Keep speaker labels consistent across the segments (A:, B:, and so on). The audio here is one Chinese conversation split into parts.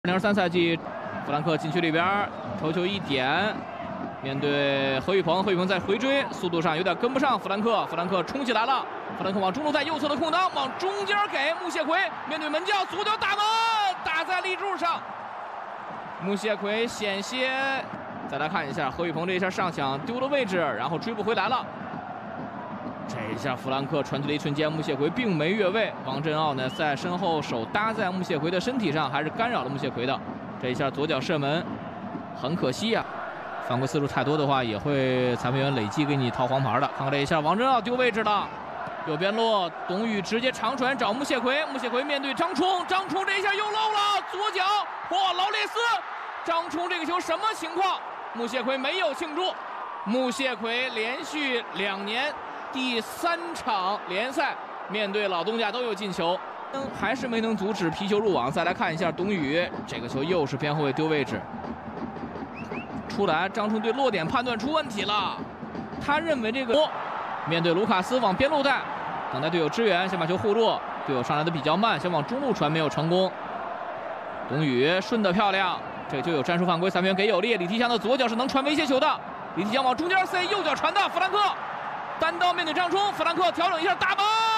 A: 2023赛季，弗兰克禁区里边头球一点，面对何宇鹏，何宇鹏在回追，速度上有点跟不上弗兰克，弗兰克冲起来了，弗兰克往中路带右侧的空当，往中间给穆谢奎，面对门将左脚打门，打在立柱上，穆谢奎险些。再来看一下何宇鹏这一下上抢丢了位置，然后追不回来了。 这一下弗兰克传球的一瞬间，穆谢奎并没越位。王振奥呢在身后手搭在穆谢奎的身体上，还是干扰了穆谢奎的。这一下左脚射门，很可惜呀、犯规次数太多的话，也会裁判员累计给你套黄牌的。看看这一下，王振奥丢位置了，右边路，董宇直接长传找穆谢奎，穆谢奎面对张冲，张冲这一下又漏了，左脚，哇，劳列斯，张冲这个球什么情况？穆谢奎没有庆祝，穆谢奎连续2年。 第3场联赛面对老东家都有进球，还是没能阻止皮球入网。再来看一下董宇，这个球又是偏后卫丢位置。出来，张冲对落点判断出问题了，他认为这个面对卢卡斯往边路带，等待队友支援，先把球护住，队友上来的比较慢，想往中路传没有成功。董宇顺得漂亮，这就有战术犯规，裁判员给有利。李提香的左脚是能传威胁球的，李提香往中间塞，右脚传的弗兰克。 单刀面对张冲，弗兰克调整一下打门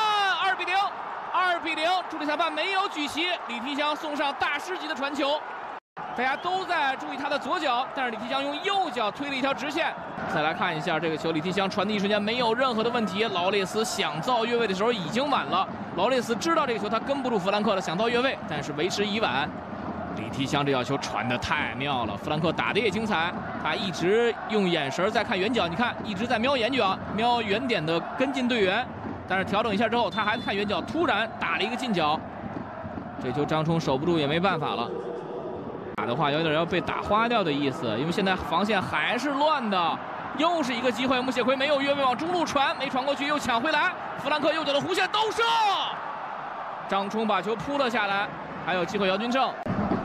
A: ，2比0，2比0。助理裁判没有举旗，李提香送上大师级的传球。大家都在注意他的左脚，但是李提香用右脚推了一条直线。再来看一下这个球，李提香传的一瞬间没有任何的问题。劳列斯想造越位的时候已经晚了，劳列斯知道这个球他跟不住弗兰克了，想造越位，但是为时已晚。 李提香这脚球传得太妙了，弗兰克打得也精彩，他一直用眼神在看远角，你看一直在瞄远角，瞄远点的跟进队员，但是调整一下之后，他还看远角，突然打了一个近角，这球张冲守不住也没办法了，打的话有点要被打花掉的意思，因为现在防线还是乱的，又是一个机会，穆谢奎没有越位往中路传，没传过去又抢回来，弗兰克右脚的弧线兜射，张冲把球扑了下来，还有机会姚军胜。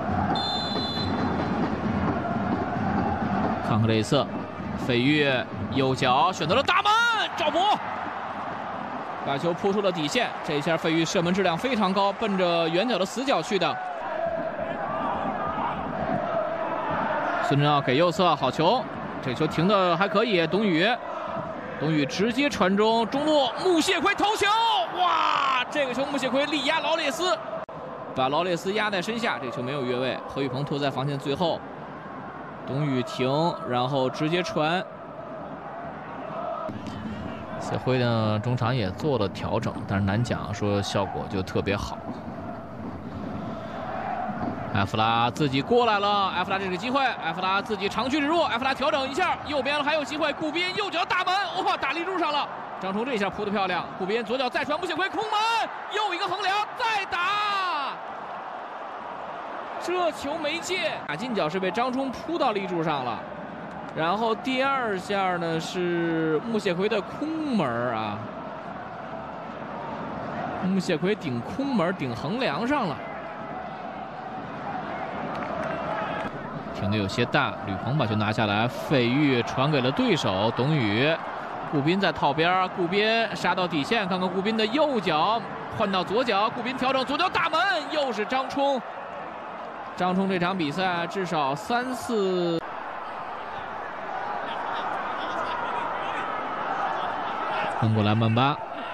A: 看看这一侧，费玉右脚选择了大门，赵博把球扑出了底线。这一下费玉射门质量非常高，奔着远角的死角去的。孙振奥给右侧好球，这球停的还可以。董宇直接传中，中路穆谢奎头球，哇！这个球穆谢奎力压劳列斯，把劳列斯压在身下，这球没有越位。何宇鹏拖在防线最后。 董宇停，然后直接传。谢辉呢，中场也做了调整，但是难讲说效果就特别好。埃弗拉自己过来了，埃弗拉这个机会，埃弗拉自己长驱直入，埃弗拉调整一下，右边还有机会，顾斌右脚打门，哇，打立柱上了。张冲这一下扑得漂亮，顾斌左脚再传，穆谢奎空门，又一个横梁，再打。 这球没进，打进角是被张冲扑到立柱上了，然后第2下呢是穆谢奎的空门啊，穆谢奎顶空门顶横梁上了，停的有些大，吕鹏把球拿下来，费玉传给了对手董宇，顾斌在套边，顾斌杀到底线，看看顾斌的右脚换到左脚，顾斌调整左脚打门，又是张冲。 张冲这场比赛至少3、4，翻过来曼巴，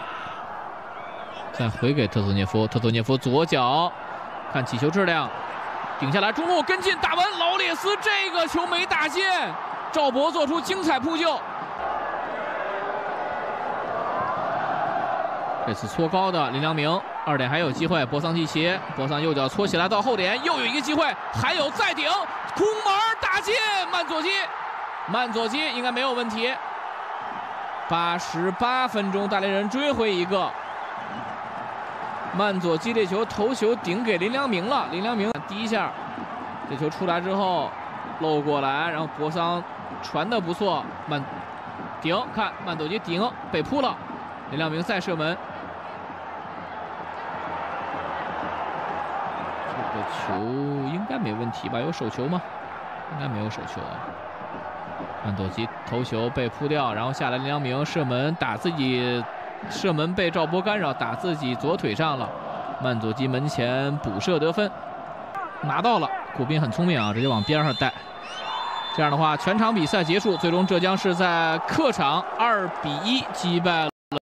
A: 再回给特索涅夫，特索涅夫左脚，看起球质量，顶下来中路跟进打门，劳列斯这个球没打进，赵博做出精彩扑救，这次搓高的林良铭。 2点还有机会，博桑蒂奇，博桑右脚搓起来到后点，又有一个机会，还有再顶，空门打进，曼佐基应该没有问题。88分钟，大连人追回一个，曼佐基这球头球顶给林良铭了，林良铭第1下，这球出来之后漏过来，然后博桑传的不错，顶，看曼佐基顶被扑了，林良铭再射门。 这个球应该没问题吧？有手球吗？应该没有手球啊。曼佐基头球被扑掉，然后下来林良铭射门打自己，射门被赵博干扰，打自己左腿上了。曼佐基门前补射得分，拿到了。 古斌很聪明啊，直接往边上带。这样的话，全场比赛结束，最终浙江是在客场2比1击败了。